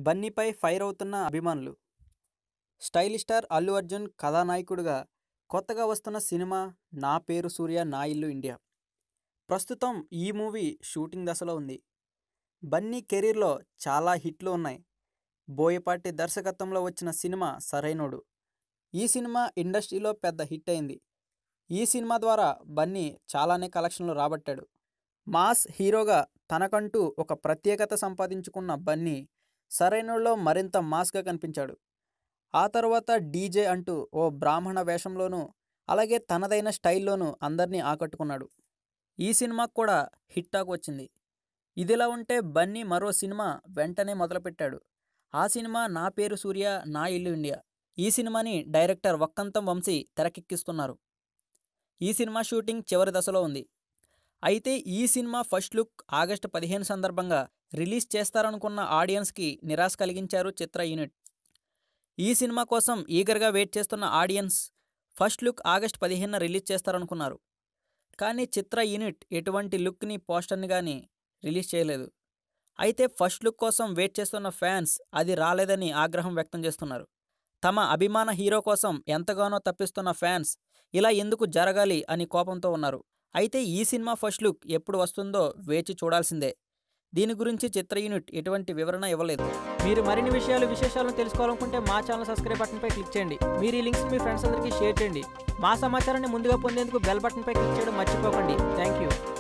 బన్నీపై fire అవుతున్న అభిమానులు. Stylish star Allu Arjun కథానాయకుడిగా కొత్తగా వస్తున్న సినిమా 'నా పేరు సూర్య నా ఇల్లు ఇండియా'. ప్రస్తుతం ఈ మూవీ షూటింగ్ దశలో ఉంది. బన్నీ కెరీర్లో చాలా హిట్లు ఉన్నాయి. బోయపాటి దర్శకత్వంలో వచ్చిన సినిమా 'సరైనోడు'. ఈ సినిమా ఇండస్ట్రీలో పెద్ద హిట్ అయింది. ఈ సినిమా ద్వారా బన్నీ చాలానే కలెక్షన్లు రాబట్టాడు. మాస్ హీరోగా తనకంటూ ఒక ప్రత్యేకత సంపాదించుకున్న బన్నీ 'సరైనోడు'లో మరింత మాస్గా కనిపించాడు. ఆ తర్వాత 'డీజే' అంటూ ఓ బ్రాహ్మణ వేషంలోనూ అలాగే తనదైన స్టైల్లోనూ అందరినీ ఆకట్టుకున్నాడు. ఈ సినిమాకు కూడా హిట్ టాక్ వచ్చింది. ఇదిలా ఉంటే బన్నీ మరో సినిమా వెంటనే మొదలుపెట్టాడు. ఆ సినిమా 'నా పేరు సూర్య నా ఇల్లు ఇండియా'. ఈ సినిమాని డైరెక్టర్ వక్కంతం వంశీ తెరకెక్కిస్తున్నారు. ఈ సినిమా షూటింగ్ చివరి దశలో ఉంది. అయితే ఈ సినిమా ఫస్ట్ లుక్ ఆగస్టు 15 సందర్భంగా రిలీజ్ చేస్తారనుకున్న ఆడియన్స్కి నిరాశ కలిగించారు చిత్ర యూనిట్. ఈ సినిమా కోసం ఈగర్గా వెయిట్ చేస్తున్న ఆడియన్స్ ఫస్ట్ లుక్ ఆగస్టు 15న రిలీజ్ చేస్తారనుకున్నారు. కానీ చిత్ర యూనిట్ ఎటువంటి లుక్ని పోస్టర్ని కానీ రిలీజ్ చేయలేదు. అయితే ఫస్ట్ లుక్ కోసం వెయిట్ చేస్తున్న ఫ్యాన్స్ అది రాలేదని ఆగ్రహం వ్యక్తం చేస్తున్నారు. తమ అభిమాన హీరో కోసం ఎంతగానో తప్పిస్తున్న ఫ్యాన్స్ ఇలా ఎందుకు జరగాలి అని కోపంతో ఉన్నారు. అయితే ఈ సినిమా ఫస్ట్ లుక్ ఎప్పుడు వస్తుందో వేచి చూడాల్సిందే. దీని గురించి చిత్ర యూనిట్ ఎటువంటి వివరణ ఇవ్వలేదు. మీరు మరిన్ని విశేషాలను తెలుసుకోవాలనుకుంటే మా ఛానల్ సబ్స్క్రైబ్ బటన్పై క్లిక్ చేయండి. మీరు ఈ లింక్స్ మీ ఫ్రెండ్స్ అందరికీ షేర్ చేయండి. మా సమాచారాన్ని ముందుగా పొందేందుకు బెల్ బటన్పై క్లిక్ చేయడం మర్చిపోకండి. Thank you.